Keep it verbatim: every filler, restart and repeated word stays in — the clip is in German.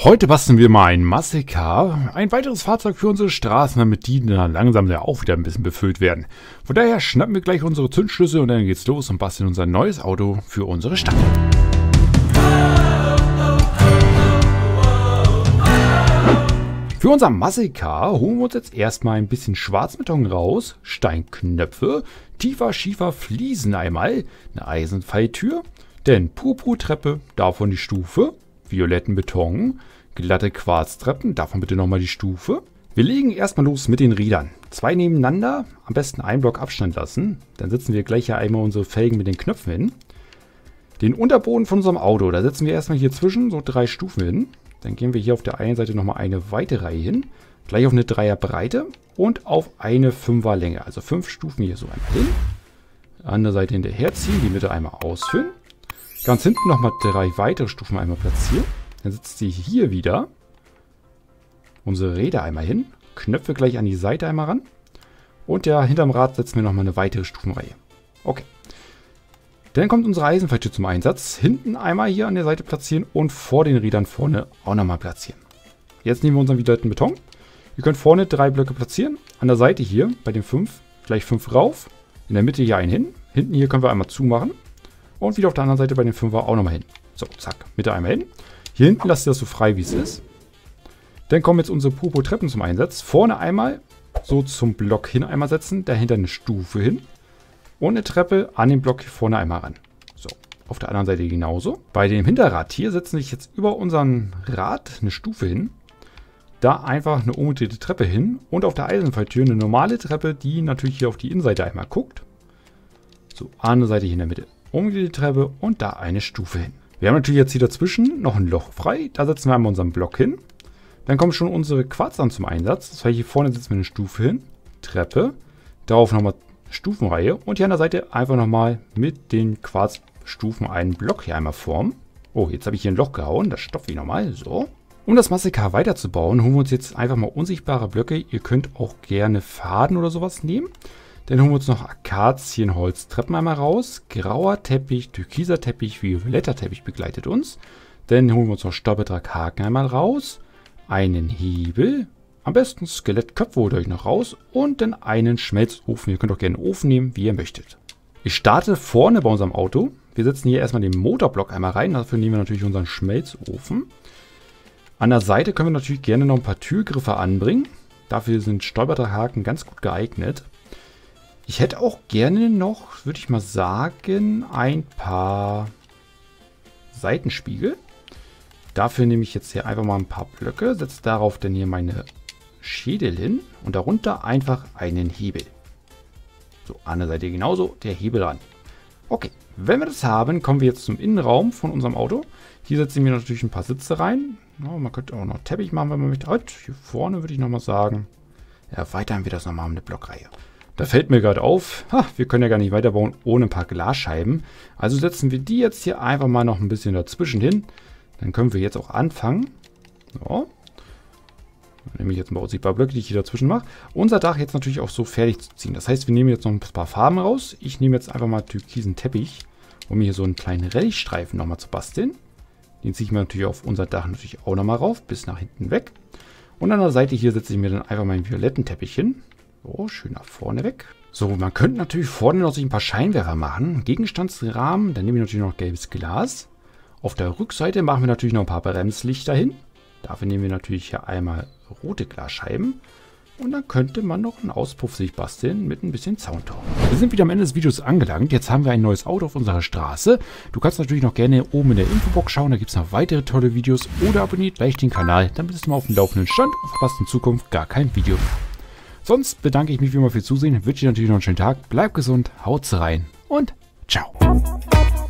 Heute basteln wir mal ein Muscle Car, ein weiteres Fahrzeug für unsere Straßen, damit die dann langsam ja auch wieder ein bisschen befüllt werden. Von daher schnappen wir gleich unsere Zündschlüssel und dann geht's los und basteln unser neues Auto für unsere Stadt. Für unser Muscle Car holen wir uns jetzt erstmal ein bisschen Schwarzbeton raus, Steinknöpfe, tiefer, schiefer Fliesen einmal, eine Eisenfalltür, dann Purpurtreppe, davon die Stufe, violetten Beton, glatte Quarztreppen, davon bitte nochmal die Stufe. Wir legen erstmal los mit den Rädern. Zwei nebeneinander, am besten einen Block Abstand lassen. Dann setzen wir gleich hier einmal unsere Felgen mit den Knöpfen hin. Den Unterboden von unserem Auto, da setzen wir erstmal hier zwischen so drei Stufen hin. Dann gehen wir hier auf der einen Seite nochmal eine weitere Reihe hin. Gleich auf eine Dreierbreite und auf eine Fünferlänge. Also fünf Stufen hier so einmal hin. An der Seite hinterher ziehen, die Mitte einmal ausfüllen. Ganz hinten nochmal drei weitere Stufen einmal platzieren. Dann setzt sie hier wieder unsere Räder einmal hin. Knöpfe gleich an die Seite einmal ran. Und ja, hinterm Rad setzen wir nochmal eine weitere Stufenreihe. Okay. Dann kommt unsere Eisenfalltür zum Einsatz. Hinten einmal hier an der Seite platzieren und vor den Rädern vorne auch nochmal platzieren. Jetzt nehmen wir unseren violetten Beton. Ihr könnt vorne drei Blöcke platzieren. An der Seite hier bei den fünf gleich fünf rauf. In der Mitte hier einen hin. Hinten hier können wir einmal zumachen. Und wieder auf der anderen Seite bei den Fünfer auch nochmal hin. So, zack, Mitte einmal hin. Hier hinten lasst ihr das so frei, wie es ist. Dann kommen jetzt unsere Purpurtreppen zum Einsatz. Vorne einmal so zum Block hin einmal setzen. Dahinter eine Stufe hin. Und eine Treppe an den Block hier vorne einmal ran. So, auf der anderen Seite genauso. Bei dem Hinterrad hier setzen wir jetzt über unseren Rad eine Stufe hin. Da einfach eine umgedrehte Treppe hin. Und auf der Eisenfalltür eine normale Treppe, die natürlich hier auf die Innenseite einmal guckt. So, an der Seite hier in der Mitte. Umgedrehte Treppe und da eine Stufe hin. Wir haben natürlich jetzt hier dazwischen noch ein Loch frei. Da setzen wir einmal unseren Block hin. Dann kommen schon unsere Quarzern zum Einsatz. Das heißt, hier vorne setzen wir eine Stufe hin. Treppe. Darauf nochmal Stufenreihe. Und hier an der Seite einfach nochmal mit den Quarzstufen einen Block hier einmal formen. Oh, jetzt habe ich hier ein Loch gehauen. Das stopfe ich nochmal. So. Um das Muscle Car weiterzubauen, holen wir uns jetzt einfach mal unsichtbare Blöcke. Ihr könnt auch gerne Faden oder sowas nehmen. Dann holen wir uns noch Akazienholztreppen einmal raus. Grauer Teppich, türkiser Teppich, violetter Teppich begleitet uns. Dann holen wir uns noch Stoppedrahthaken einmal raus. Einen Hebel. Am besten Skelettköpfe holt euch noch raus. Und dann einen Schmelzofen. Ihr könnt auch gerne einen Ofen nehmen, wie ihr möchtet. Ich starte vorne bei unserem Auto. Wir setzen hier erstmal den Motorblock einmal rein. Dafür nehmen wir natürlich unseren Schmelzofen. An der Seite können wir natürlich gerne noch ein paar Türgriffe anbringen. Dafür sind Stolperdrahthaken ganz gut geeignet. Ich hätte auch gerne noch, würde ich mal sagen, ein paar Seitenspiegel. Dafür nehme ich jetzt hier einfach mal ein paar Blöcke, setze darauf dann hier meine Schädel hin und darunter einfach einen Hebel. So, an der Seite genauso, der Hebel ran. Okay, wenn wir das haben, kommen wir jetzt zum Innenraum von unserem Auto. Hier setzen wir natürlich ein paar Sitze rein. Ja, man könnte auch noch Teppich machen, wenn man möchte. Halt, hier vorne würde ich nochmal sagen, erweitern wir das nochmal um eine Blockreihe. Da fällt mir gerade auf, ha, wir können ja gar nicht weiterbauen ohne ein paar Glasscheiben. Also setzen wir die jetzt hier einfach mal noch ein bisschen dazwischen hin. Dann können wir jetzt auch anfangen. So. Dann nehme ich jetzt mal ein paar Blöcke, die ich hier dazwischen mache. Unser Dach jetzt natürlich auch so fertig zu ziehen. Das heißt, wir nehmen jetzt noch ein paar Farben raus. Ich nehme jetzt einfach mal türkisen Teppich, um mir hier so einen kleinen Rellstreifen nochmal zu basteln. Den ziehe ich mir natürlich auf unser Dach natürlich auch nochmal rauf, bis nach hinten weg. Und an der Seite hier setze ich mir dann einfach meinen violetten Teppich hin. So, schön nach vorne weg. So, man könnte natürlich vorne noch sich ein paar Scheinwerfer machen. Gegenstandsrahmen, dann nehme ich natürlich noch gelbes Glas. Auf der Rückseite machen wir natürlich noch ein paar Bremslichter hin. Dafür nehmen wir natürlich hier einmal rote Glasscheiben. Und dann könnte man noch einen Auspuff sich basteln mit ein bisschen Zauntor. Wir sind wieder am Ende des Videos angelangt. Jetzt haben wir ein neues Auto auf unserer Straße. Du kannst natürlich noch gerne oben in der Infobox schauen. Da gibt es noch weitere tolle Videos. Oder abonniert gleich den Kanal. Dann bist du mal auf dem laufenden Stand und verpasst in Zukunft gar kein Video mehr. Sonst bedanke ich mich wie immer fürs Zusehen, wünsche dir natürlich noch einen schönen Tag, bleib gesund, haut's rein und ciao.